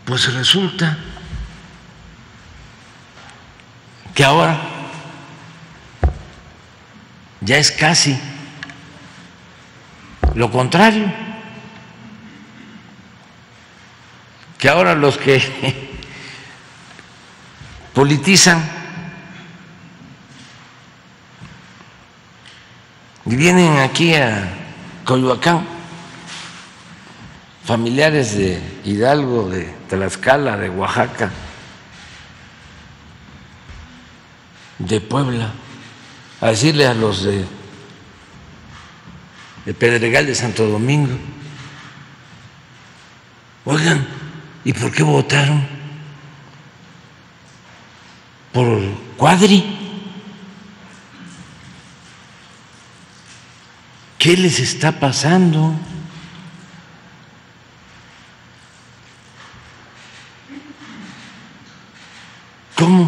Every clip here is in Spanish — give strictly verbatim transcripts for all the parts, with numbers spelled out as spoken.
Pues resulta que ahora ya es casi lo contrario, que ahora los que politizan y vienen aquí a Coyoacán, familiares de Hidalgo, de Tlaxcala, de Oaxaca, de Puebla, a decirle a los de, de Pedregal de Santo Domingo: oigan, ¿y por qué votaron por Cuadri? ¿Qué les está pasando? ¿Cómo?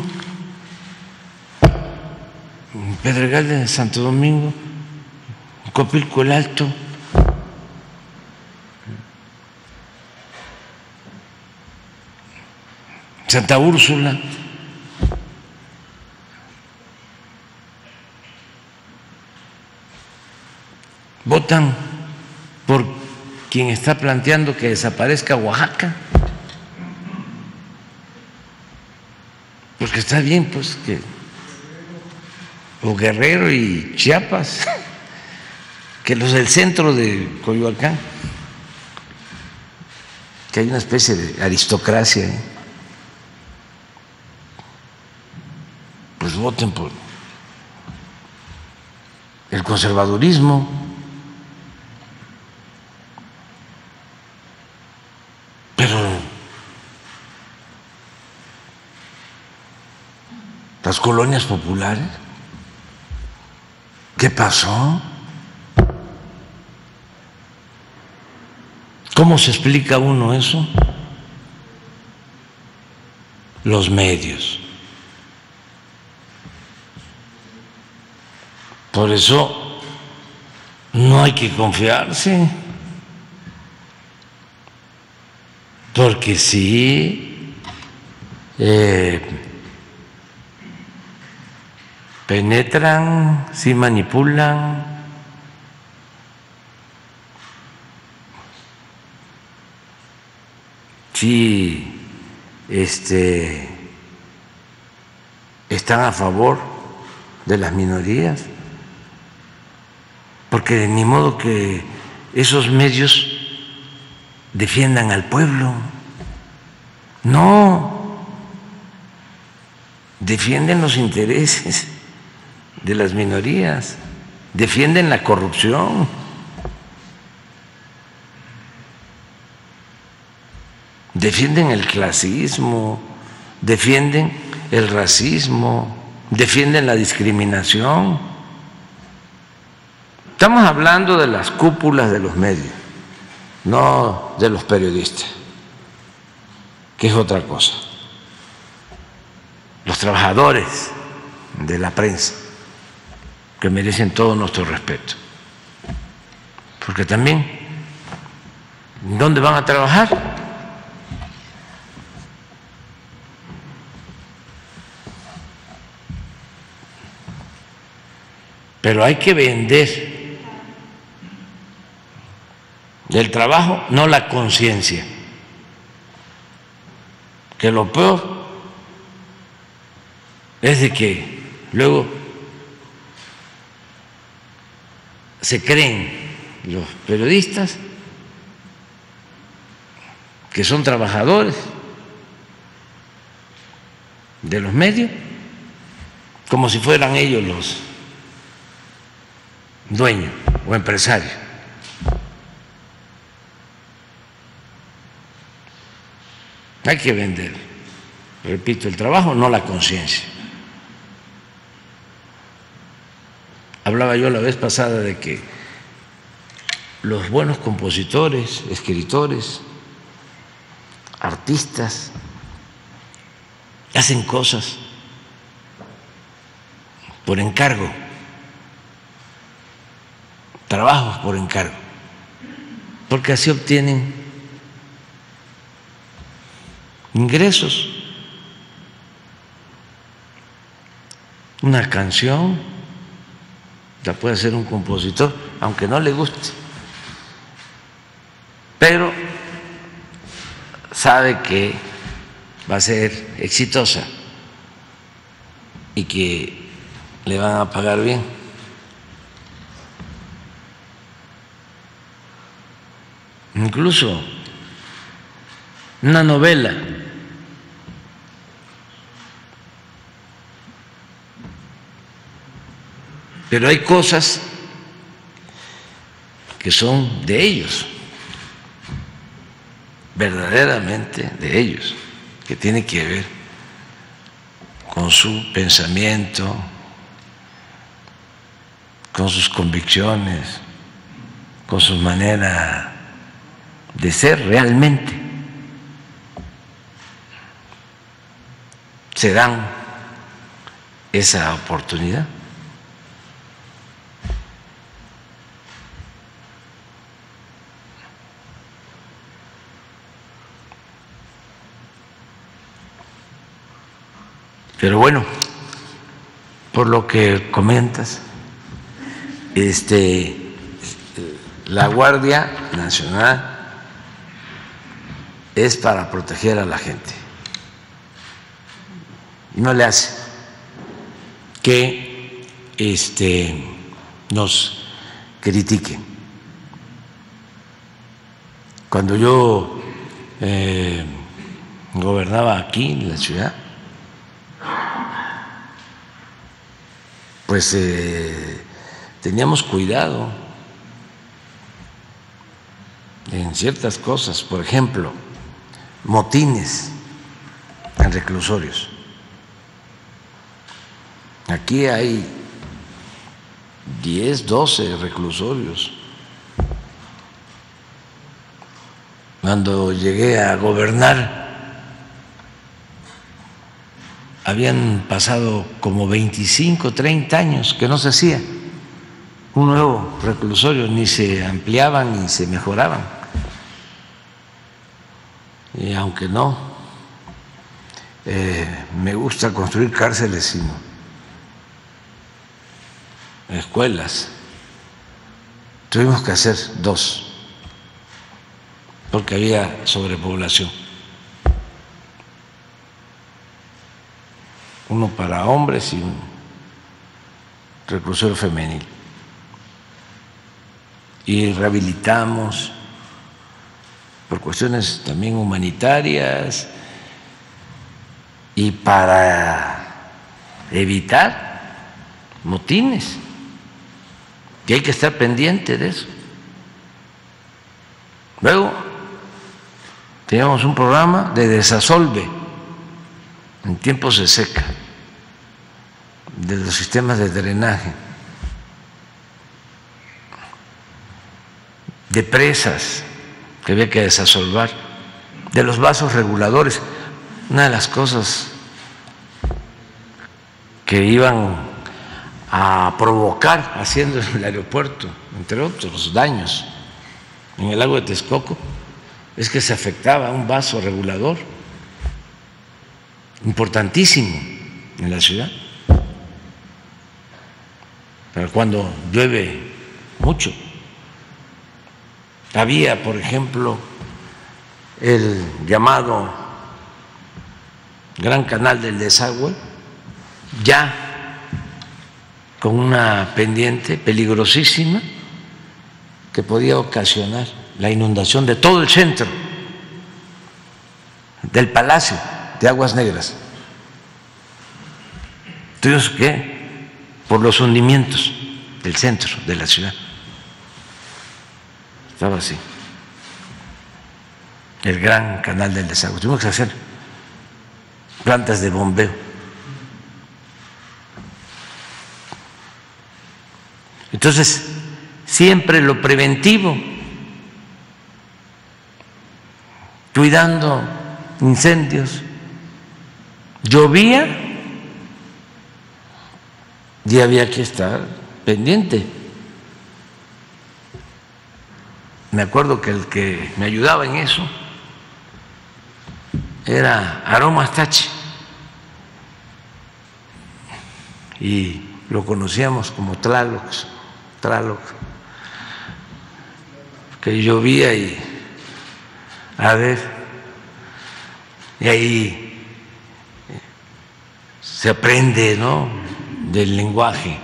Pedregal de Santo Domingo, Copilco el Alto, Santa Úrsula, votan por quien está planteando que desaparezca Oaxaca, porque está bien, pues, que o Guerrero y Chiapas, que los del centro de Coyoacán, que hay una especie de aristocracia, ¿eh? Pues voten por el conservadurismo. Pero las colonias populares, ¿qué pasó? ¿Cómo se explica uno eso? Los medios. Por eso no hay que confiarse, porque sí eh, penetran, sí manipulan, sí este, están a favor de las minorías, porque ni modo que esos medios defiendan al pueblo. No, defienden los intereses de las minorías, defienden la corrupción, defienden el clasismo, defienden el racismo, defienden la discriminación. Estamos hablando de las cúpulas de los medios, no de los periodistas, que es otra cosa. Los trabajadores de la prensa, que merecen todo nuestro respeto, porque también, ¿dónde van a trabajar? Pero hay que vender del trabajo, no la conciencia, que lo peor es de que luego se creen los periodistas que son trabajadores de los medios, como si fueran ellos los dueños o empresarios. Hay que vender, repito, el trabajo, no la conciencia. Hablaba yo la vez pasada de que los buenos compositores, escritores, artistas, hacen cosas por encargo, trabajos por encargo, porque así obtienen ingresos. Una canción la puede hacer un compositor, aunque no le guste, pero sabe que va a ser exitosa y que le van a pagar bien. Incluso una novela pero hay cosas que son de ellos, verdaderamente de ellos, que tienen que ver con su pensamiento, con sus convicciones, con su manera de ser realmente. Se dan esa oportunidad. Pero bueno, por lo que comentas, este, la Guardia Nacional es para proteger a la gente. No le hace que este, nos critiquen. Cuando yo eh, gobernaba aquí en la ciudad, pues eh, teníamos cuidado en ciertas cosas, por ejemplo, motines en reclusorios. Aquí hay diez, doce reclusorios. Cuando llegué a gobernar, habían pasado como veinticinco, treinta años que no se hacía un nuevo reclusorio, ni se ampliaban ni se mejoraban. Y aunque no eh, me gusta construir cárceles, sino escuelas, tuvimos que hacer dos, porque había sobrepoblación. Uno para hombres y un reclusorio femenil. Y rehabilitamos por cuestiones también humanitarias y para evitar motines. Y hay que estar pendiente de eso. Luego teníamos un programa de desasolve en tiempos de seca de los sistemas de drenaje, de presas que había que desasolvar, de los vasos reguladores. Una de las cosas que iban a provocar haciendo en el aeropuerto, entre otros daños en el lago de Texcoco, es que se afectaba un vaso regulador importantísimo en la ciudad. Pero cuando llueve mucho, había, por ejemplo, el llamado Gran Canal del Desagüe, ya con una pendiente peligrosísima que podía ocasionar la inundación de todo el centro del Palacio de Aguas Negras. Tuvimos que, por los hundimientos del centro de la ciudad, estaba así, el Gran Canal del Desagüe. Tuvimos que hacer plantas de bombeo. Entonces, siempre lo preventivo, cuidando incendios. Llovía y había que estar pendiente. Me acuerdo que el que me ayudaba en eso era Aromas Tachi y lo conocíamos como Tlaloc, Tlaloc, que llovía y a ver, y ahí se aprende, ¿no?, del lenguaje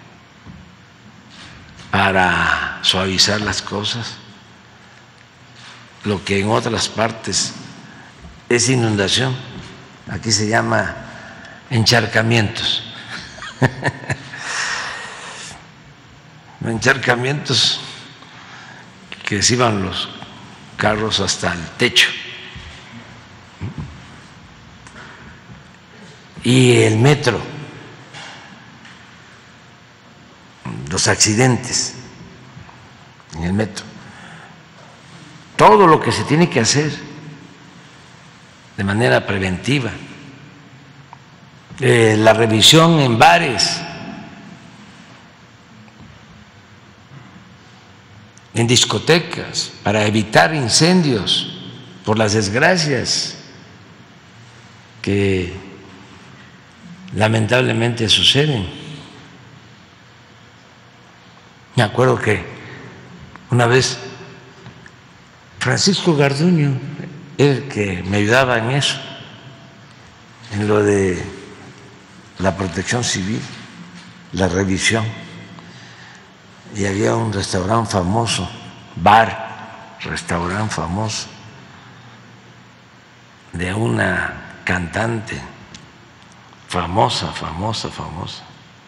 para suavizar las cosas. Lo que en otras partes es inundación, aquí se llama encharcamientos. Encharcamientos que se iban los carros hasta el techo. Y el metro, los accidentes en el metro, todo lo que se tiene que hacer de manera preventiva, eh, la revisión en bares, en discotecas, para evitar incendios por las desgracias que lamentablemente suceden. Me acuerdo que una vez Francisco Garduño, el que me ayudaba en eso, en lo de la protección civil, la revisión, y había un restaurante famoso, bar, restaurante famoso, de una cantante famosa, famosa, famosa.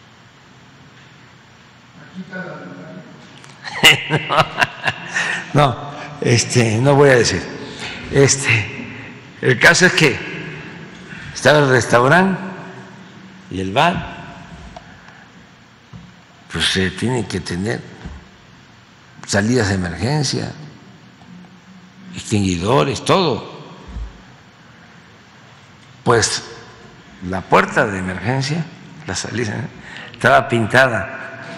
No, no, este, no voy a decir. Este, el caso es que estaba el restaurante y el bar, pues se tiene que tener salidas de emergencia, extinguidores, todo. Pues la puerta de emergencia, la salida, estaba pintada.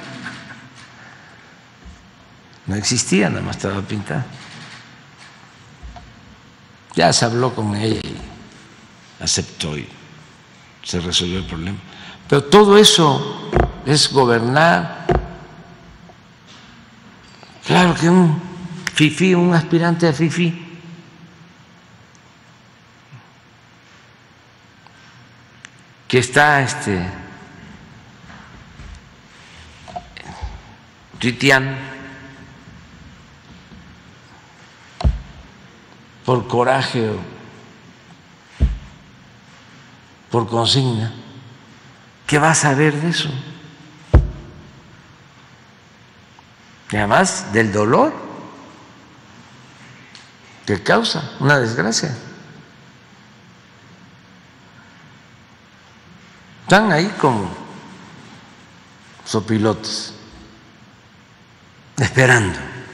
No existía, nada más estaba pintada. Ya se habló con ella y aceptó y se resolvió el problema. Pero todo eso es gobernar. Claro que un fifí, un aspirante a fifí, que está este tuiteando por coraje o por consigna, ¿qué va a saber de eso? Y además del dolor que causa una desgracia. Están ahí como sopilotes, esperando.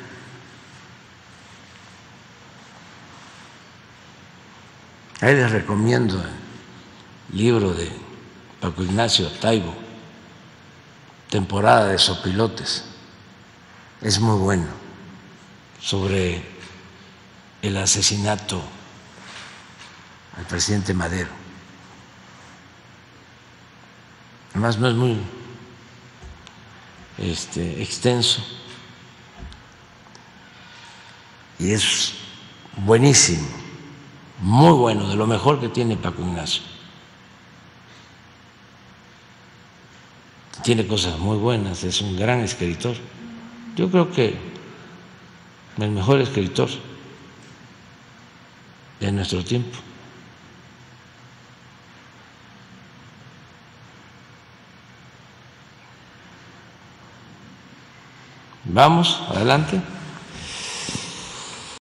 Ahí les recomiendo el libro de Paco Ignacio Taibo, Temporada de Sopilotes. Es muy bueno, sobre el asesinato al presidente Madero. Además no es muy este, extenso y es buenísimo, muy bueno, de lo mejor que tiene Paco Ignacio. Tiene cosas muy buenas, es un gran escritor. Yo creo que el mejor escritor de nuestro tiempo. Vamos, adelante.